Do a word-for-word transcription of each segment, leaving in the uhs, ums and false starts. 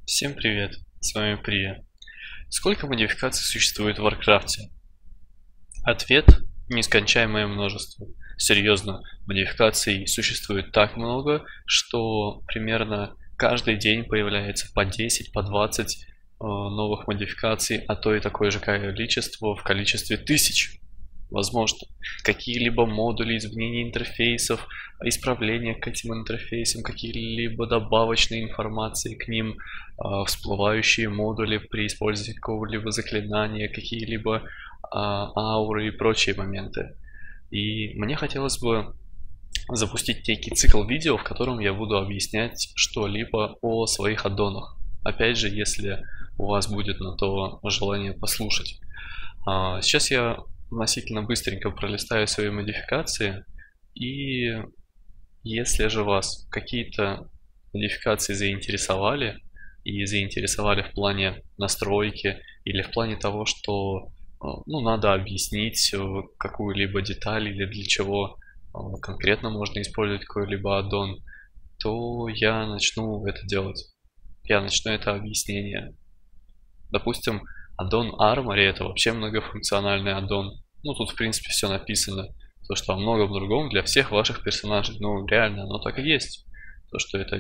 Всем привет, с вами Прия. Сколько модификаций существует в Варкрафте? Ответ – нескончаемое множество. Серьезно, модификаций существует так много, что примерно каждый день появляется по десять, по двадцать э, новых модификаций, а то и такое же количество в количестве тысяч. Возможно, какие-либо модули изменения интерфейсов, исправления к этим интерфейсам, какие-либо добавочные информации к ним, а, всплывающие модули при использовании какого-либо заклинания, какие-либо а, ауры и прочие моменты. И мне хотелось бы запустить некий цикл видео, в котором я буду объяснять что-либо о своих аддонах. Опять же, если у вас будет на то желание послушать. А, Сейчас я относительно быстренько пролистаю свои модификации, и если же вас какие-то модификации заинтересовали, и заинтересовали в плане настройки или в плане того, что э, ну, надо объяснить э, какую-либо деталь или для чего э, конкретно можно использовать какой-либо аддон, то я начну это делать. Я начну это объяснение. Допустим, аддон Armory — это вообще многофункциональный аддон. Ну, тут, в принципе, все написано. То, что о многом другом для всех ваших персонажей. Ну, реально, оно так и есть. То, что это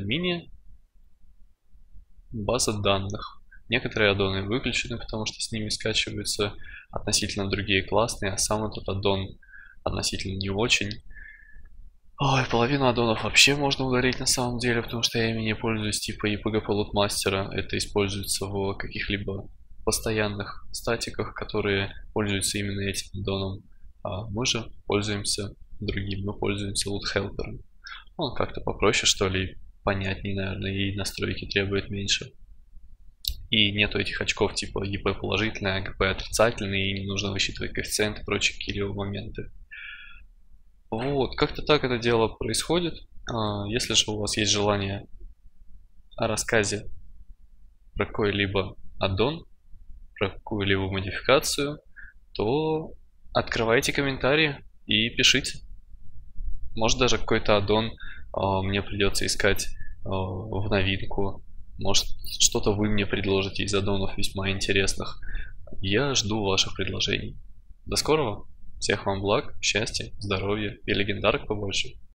мини-база данных. Некоторые аддоны выключены, потому что с ними скачиваются относительно другие классные, а сам этот аддон относительно не очень. Ой, половину аддонов вообще можно удалить на самом деле, потому что я ими не пользуюсь, типа и пи джи пи Lootmaster. Это используется в каких-либо постоянных статиках, которые пользуются именно этим аддоном. А мы же пользуемся другим, мы пользуемся Loot Helper. Он как-то попроще, что ли, понятнее, наверное, и настройки требует меньше. И нету этих очков типа и пи положительный, а гэ пэ отрицательный, и не нужно высчитывать коэффициенты и прочие какие-либо моменты. Вот, как-то так это дело происходит. А, Если же у вас есть желание о рассказе про какой-либо аддон, про какую-либо модификацию, то открывайте комментарии и пишите. Может, даже какой-то аддон а, мне придется искать а, в новинку. Может, что-то вы мне предложите из аддонов весьма интересных. Я жду ваших предложений. До скорого. Всех вам благ, счастья, здоровья и легендарок побольше.